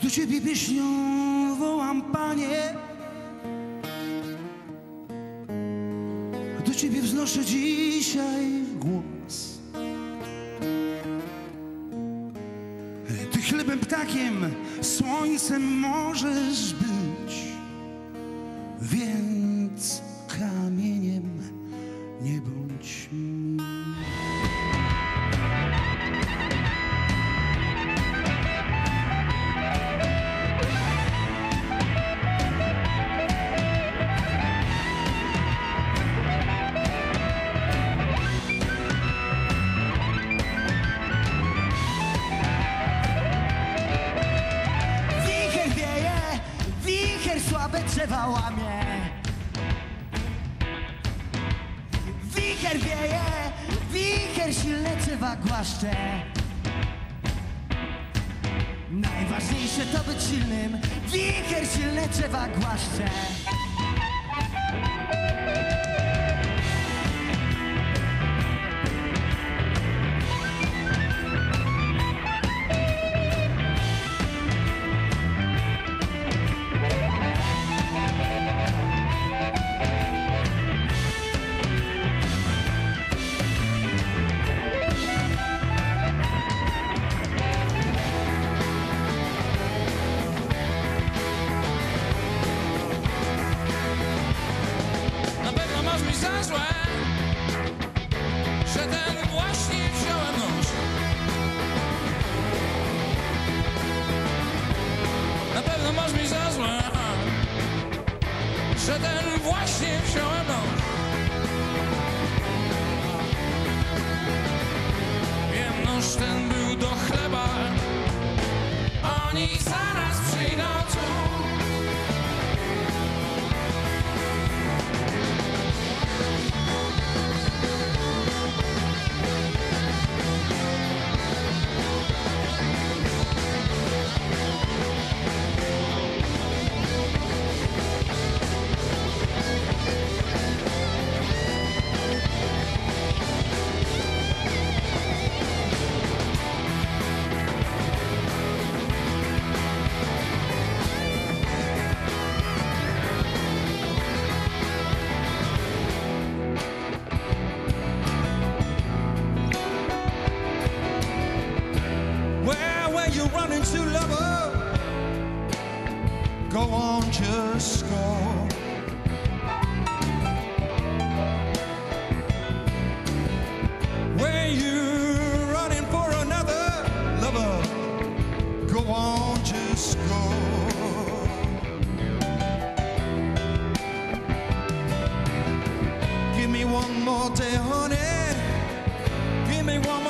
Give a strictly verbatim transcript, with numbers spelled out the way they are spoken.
Do Ciebie pieśnią wołam, Panie, do Ciebie wznoszę dzisiaj głos. Ty chlebem, ptakiem, słońcem możesz być, więc kamieniem nie bądź mi. Słabe drzewa łamie, wicher wieje, wicher silne drzewa głaszcze. Najważniejsze to być silnym, wicher silne drzewa głaszcze. Za złe, że ten właśnie wziąłem nóż. Na pewno masz mi za złe, że ten właśnie wziąłem nóż. Wiem, nóż ten był do chleba, oni zaraz przyjdą tu. You're running to lover, go on, just go. Where you're running for another lover, go on, just go. Give me one more day, honey, give me one more